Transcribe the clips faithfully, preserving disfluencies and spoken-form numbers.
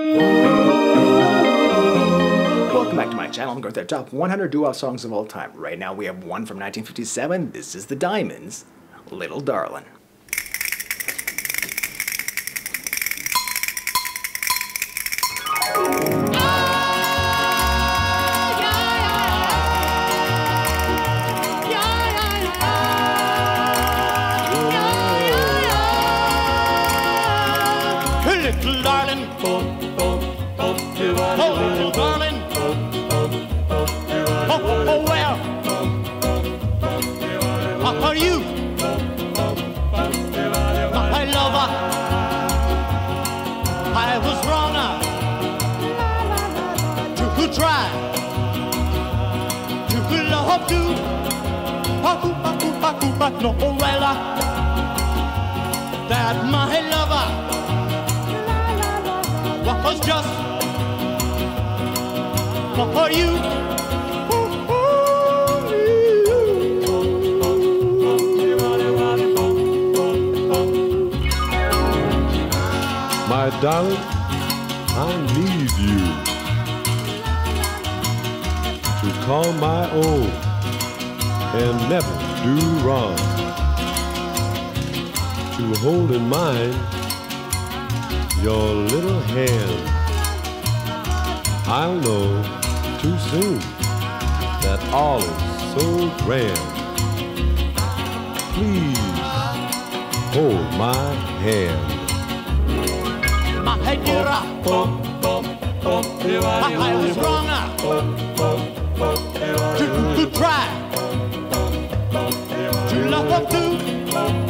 Welcome back to my channel. I'm going through the top one hundred doo-wop songs of all time. Right now we have one from nineteen fifty-seven. This is the Diamonds, Little Darlin. Little darling, oh, oh, oh, oh, little darling, oh, oh, oh, oh, where are you, my lover? I was wrong to try to love you, but no, well, that my lover was just for you. My darling, I need you to call my own and never do wrong, to hold in mind your little hand. I'll know too soon that all is so grand. Please hold my hand. My dear, I was wrong to, to try to love you.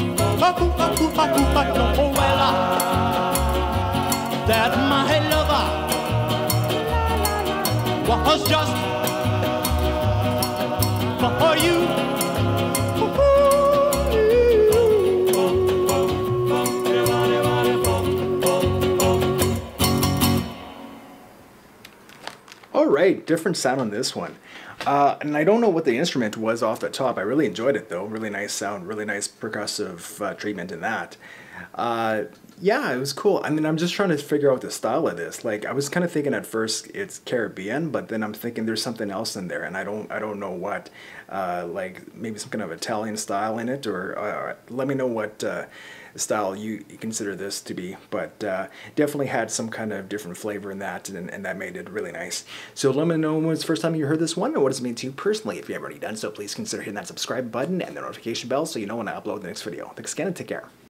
Oh, well, that my lover was just for you. All right, different sound on this one. Uh, and I don't know what the instrument was off the top. I really enjoyed it though. Really nice sound, really nice percussive uh, treatment in that. Uh, yeah, it was cool. I mean, I'm just trying to figure out the style of this. Like, I was kind of thinking at first it's Caribbean, but then I'm thinking there's something else in there, and I don't, I don't know what. Uh, like maybe some kind of Italian style in it, or uh, let me know what uh, style you consider this to be. But uh, definitely had some kind of different flavor in that, and, and that made it really nice. So let me know when it's the first time you heard this one, and what does it mean to you personally. If you haven't already done so, please consider hitting that subscribe button and the notification bell so you know when I upload the next video. Thanks again, and take care.